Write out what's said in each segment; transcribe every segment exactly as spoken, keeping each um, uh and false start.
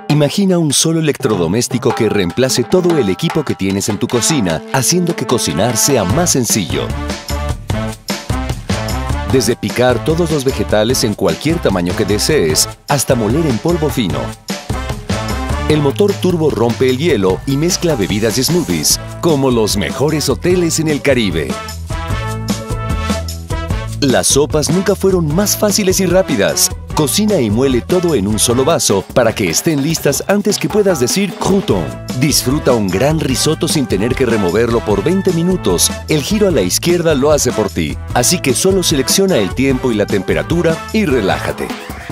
Imagina un solo electrodoméstico que reemplace todo el equipo que tienes en tu cocina, haciendo que cocinar sea más sencillo. Desde picar todos los vegetales en cualquier tamaño que desees, hasta moler en polvo fino. El motor turbo rompe el hielo y mezcla bebidas y smoothies, como los mejores hoteles en el Caribe. Las sopas nunca fueron más fáciles y rápidas. Cocina y muele todo en un solo vaso para que estén listas antes que puedas decir crouton. Disfruta un gran risotto sin tener que removerlo por veinte minutos. El giro a la izquierda lo hace por ti. Así que solo selecciona el tiempo y la temperatura y relájate.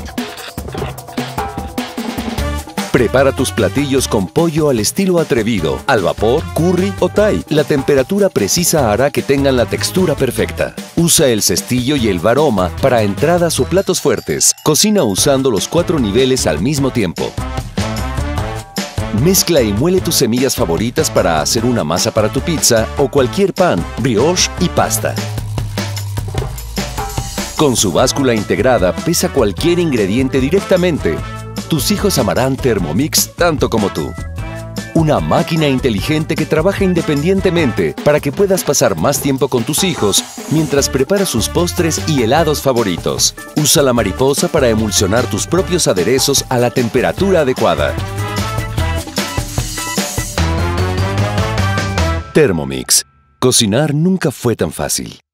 Prepara tus platillos con pollo al estilo atrevido, al vapor, curry o thai. La temperatura precisa hará que tengan la textura perfecta. Usa el cestillo y el varoma para entradas o platos fuertes. Cocina usando los cuatro niveles al mismo tiempo. Mezcla y muele tus semillas favoritas para hacer una masa para tu pizza o cualquier pan, brioche y pasta. Con su báscula integrada pesa cualquier ingrediente directamente. Tus hijos amarán Thermomix tanto como tú. Una máquina inteligente que trabaja independientemente para que puedas pasar más tiempo con tus hijos mientras preparas sus postres y helados favoritos. Usa la mariposa para emulsionar tus propios aderezos a la temperatura adecuada. Thermomix. Cocinar nunca fue tan fácil.